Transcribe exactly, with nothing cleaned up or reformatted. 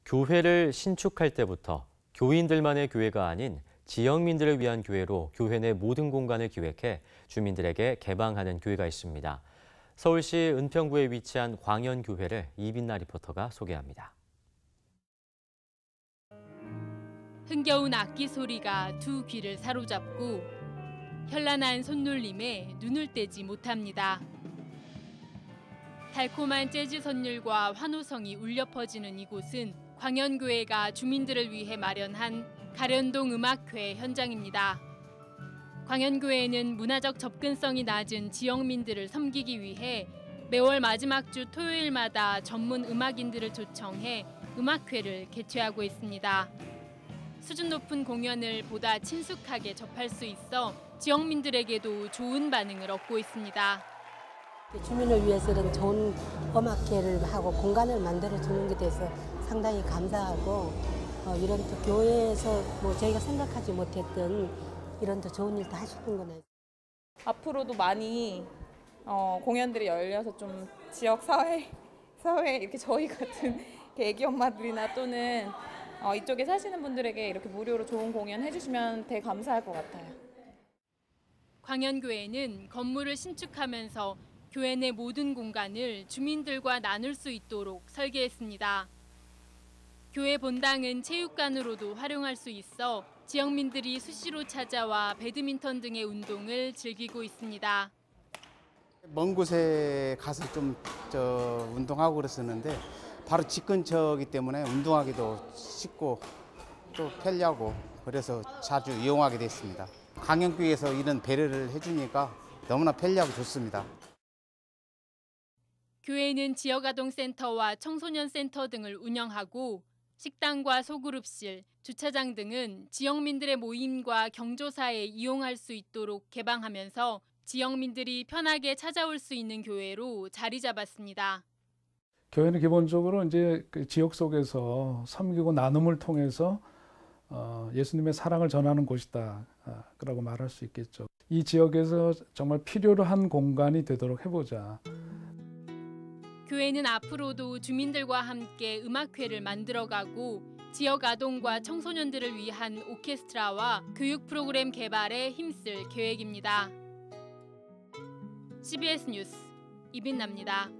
교회를 신축할 때부터 교인들만의 교회가 아닌 지역민들을 위한 교회로 교회 내 모든 공간을 기획해 주민들에게 개방하는 교회가 있습니다. 서울시 은평구에 위치한 광연교회를 이빈나 리포터가 소개합니다. 흥겨운 악기 소리가 두 귀를 사로잡고 현란한 손놀림에 눈을 떼지 못합니다. 달콤한 재즈 선율과 환호성이 울려 퍼지는 이곳은 광연교회가 주민들을 위해 마련한 가련동 음악회 현장입니다. 광연교회는 문화적 접근성이 낮은 지역민들을 섬기기 위해 매월 마지막 주 토요일마다 전문 음악인들을 초청해 음악회를 개최하고 있습니다. 수준 높은 공연을 보다 친숙하게 접할 수 있어 지역민들에게도 좋은 반응을 얻고 있습니다. 주민을 위해서는 좋은 음악회를 하고 공간을 만들어주는 게 돼서 상당히 감사하고 어, 이런 또 교회에서 뭐 저희가 생각하지 못했던 이런 또 좋은 일도 하시는 거네. 앞으로도 많이 어, 공연들이 열려서 좀 지역 사회, 사회 이렇게 저희 같은 애기 엄마들이나 또는 어, 이쪽에 사시는 분들에게 이렇게 무료로 좋은 공연 해주시면 되게 감사할 것 같아요. 광연교회는 건물을 신축하면서 교회 내 모든 공간을 주민들과 나눌 수 있도록 설계했습니다. 교회 본당은 체육관으로도 활용할 수 있어 지역민들이 수시로 찾아와 배드민턴 등의 운동을 즐기고 있습니다. 먼 곳에 가서 좀 저 운동하고 그랬었는데 바로 집 근처이기 때문에 운동하기도 쉽고 또 편리하고 그래서 자주 이용하게 됐습니다. 광연교회에서 이런 배려를 해주니까 너무나 편리하고 좋습니다. 교회는 지역아동센터와 청소년센터 등을 운영하고 식당과 소그룹실, 주차장 등은 지역민들의 모임과 경조사에 이용할 수 있도록 개방하면서 지역민들이 편하게 찾아올 수 있는 교회로 자리 잡았습니다. 교회는 기본적으로 이제 그 지역 속에서 섬기고 나눔을 통해서 어, 예수님의 사랑을 전하는 곳이다 라고 말할 수 있겠죠. 이 지역에서 정말 필요로 한 공간이 되도록 해보자. 교회는 앞으로도 주민들과 함께 음악회를 만들어가고 지역 아동과 청소년들을 위한 오케스트라와 교육 프로그램 개발에 힘쓸 계획입니다. 씨비에스 뉴스 이빈나입니다.